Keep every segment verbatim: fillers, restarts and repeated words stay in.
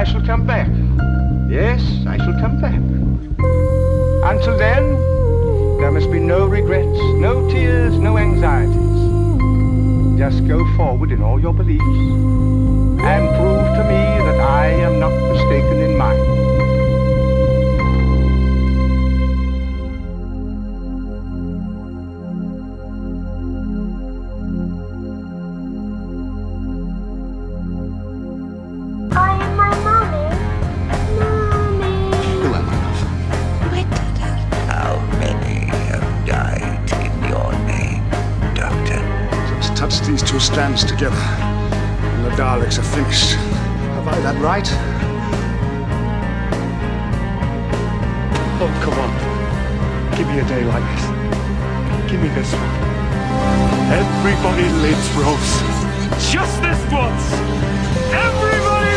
shall come back. Yes, I shall come back. Until then, there must be no regrets, no tears, no anxieties. Just go forward in all your beliefs and prove to me that I am not mistaken in mine. Touch these two strands together, and the Daleks are finished. Have I that right? Oh, come on. Give me a day like this. Give me this one. Everybody lives, Rose. Just this once. Everybody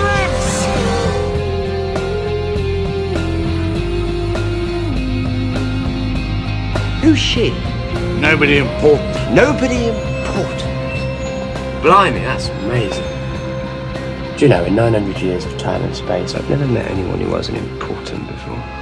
lives! Who's she? Nobody important. Nobody important. Blimey, that's amazing. Do you know, in nine hundred years of time and space, I've never met anyone who wasn't important before.